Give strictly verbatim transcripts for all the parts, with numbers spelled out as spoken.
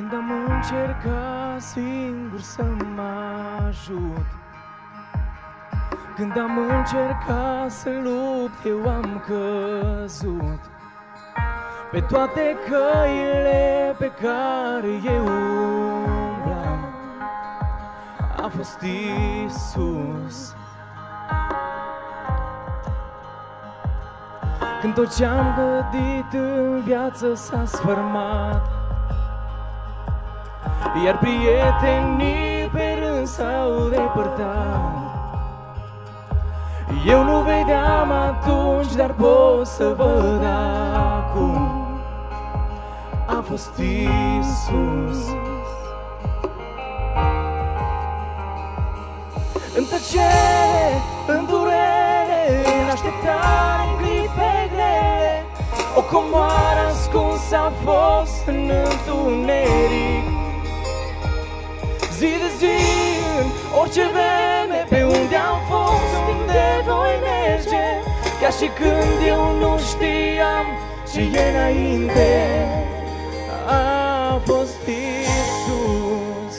Când am încercat singur să m-ajut, când am încercat să lupt, eu am căzut pe toate căile pe care eu umblam. A fost Isus. Când tot ce-am gădit în viață s-a sfărmat, iar prietenii pe rând s-au depărtat, eu nu vedeam atunci, dar pot să văd acum. A fost Isus. În tăcere, în durere, în așteptare, în clipe grele, o comoară ascuns a fost în întuneric. Zi de zi, în orice vreme, pe unde am fost, unde voi merge, chiar și când eu nu știam ce e înainte, a fost Isus.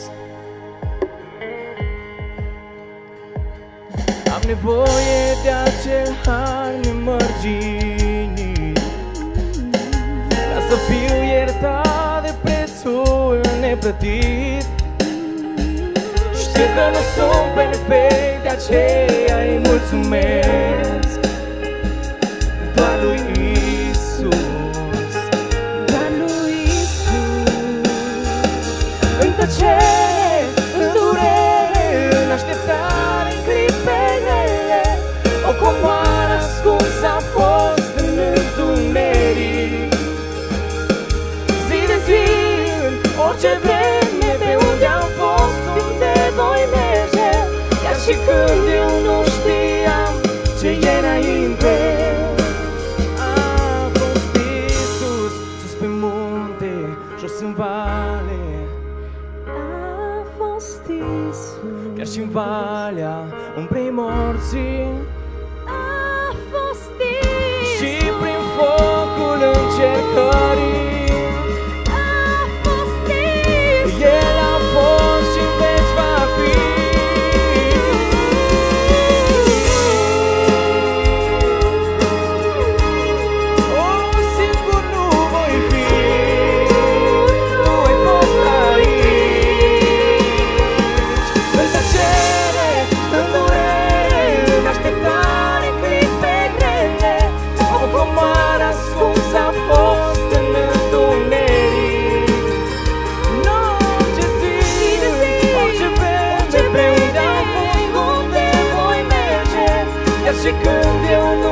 Am nevoie de acel har nemărginit, ca să fiu iertat de prețul neplătit. Știu că nu sunt perfect, de aceea-i mulțumesc doar lui Isus, doar lui Isus. În tăcere, în durere, în așteptare, în clipe grele, o comoară ascunsă a fost în întuneric. Zi de zi, în orice vreme, pe unde am fost, unde voi merge, chiar și când eu nu știam ce e înainte, a fost Isus. Sus pe munte, jos în vale, a fost Isus. Chiar și-n valea umbrei morții, a fost Isus. Și prin focul încercării, a fost Isus. El a fost și în veci va fi. Oh, singur nu voi fi, tu ai fost aici. În tăcere, în durere, în așteptare, în clipe grele, o comoară ascunsă a fost în întuneric. În orice zi, orice vreme, pe unde am fost, unde voi merge, chiar și când eu nu